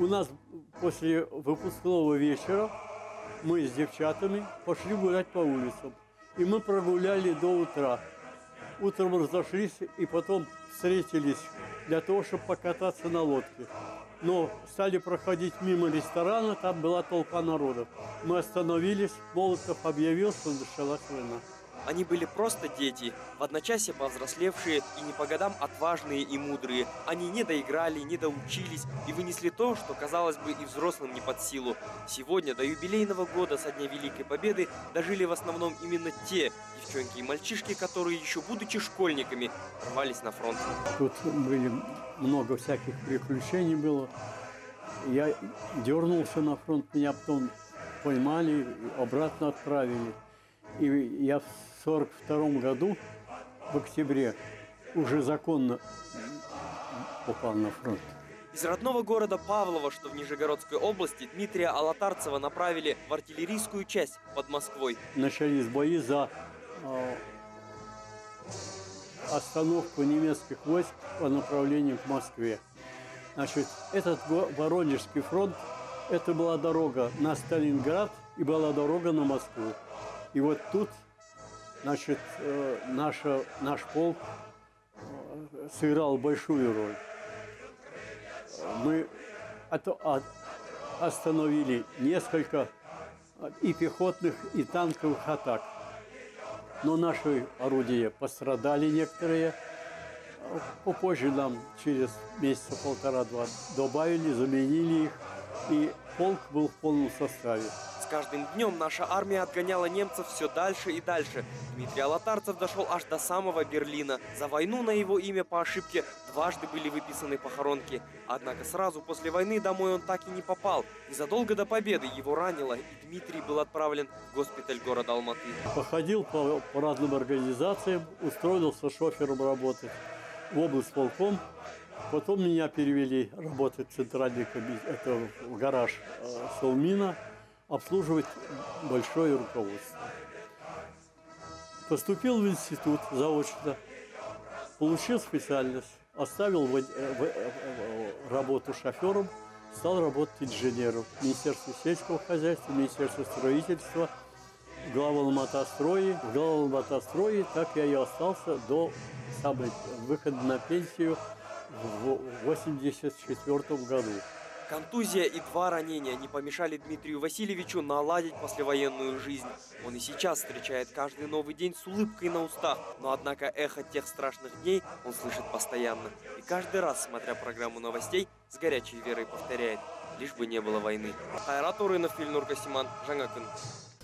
У нас после выпускного вечера мы с девчатами пошли гулять по улицам. И мы прогуляли до утра. Утром разошлись и потом встретились для того, чтобы покататься на лодке. Но стали проходить мимо ресторана, там была толпа народа. Мы остановились, Молотов объявил, что началась война. Они были просто дети, в одночасье повзрослевшие и не по годам отважные и мудрые. Они не доиграли, не доучились и вынесли то, что, казалось бы, и взрослым не под силу. Сегодня, до юбилейного года со Дня Великой Победы, дожили в основном именно те девчонки и мальчишки, которые, еще будучи школьниками, рвались на фронт. Тут были много всяких приключений было. Я дернулся на фронт, меня потом поймали, обратно отправили. И я в 1942 году, в октябре, уже законно попал на фронт. Из родного города Павлова, что в Нижегородской области, Дмитрия Алатарцева направили в артиллерийскую часть под Москвой. Начались бои за остановку немецких войск по направлению к Москве. Значит, этот Воронежский фронт, это была дорога на Сталинград и была дорога на Москву. И вот тут, значит, наш полк сыграл большую роль. Мы остановили несколько и пехотных, и танковых атак. Но наши орудия пострадали некоторые. Попозже нам через месяца полтора-два добавили, заменили их. И полк был в полном составе. С каждым днем наша армия отгоняла немцев все дальше и дальше. Дмитрий Алатарцев дошел аж до самого Берлина. За войну на его имя по ошибке дважды были выписаны похоронки. Однако сразу после войны домой он так и не попал. Незадолго до победы его ранило, и Дмитрий был отправлен в госпиталь города Алматы. Походил по разным организациям, устроился шофером работать в облсполком. Потом меня перевели работать в центральный комитет, в гараж Совмина, обслуживать большое руководство. Поступил в институт заочно, получил специальность, оставил работу шофером, стал работать инженером в Министерстве сельского хозяйства, Министерстве строительства, в Главалматострое. В Главалматострое так я и остался до выхода на пенсию в 1984 году. Контузия и 2 ранения не помешали Дмитрию Васильевичу наладить послевоенную жизнь. Он и сейчас встречает каждый новый день с улыбкой на устах, но однако эхо тех страшных дней он слышит постоянно. И каждый раз, смотря программу новостей, с горячей верой повторяет: лишь бы не было войны. Хайрат Урынов, Ильнур Касиман, Жаңа күн.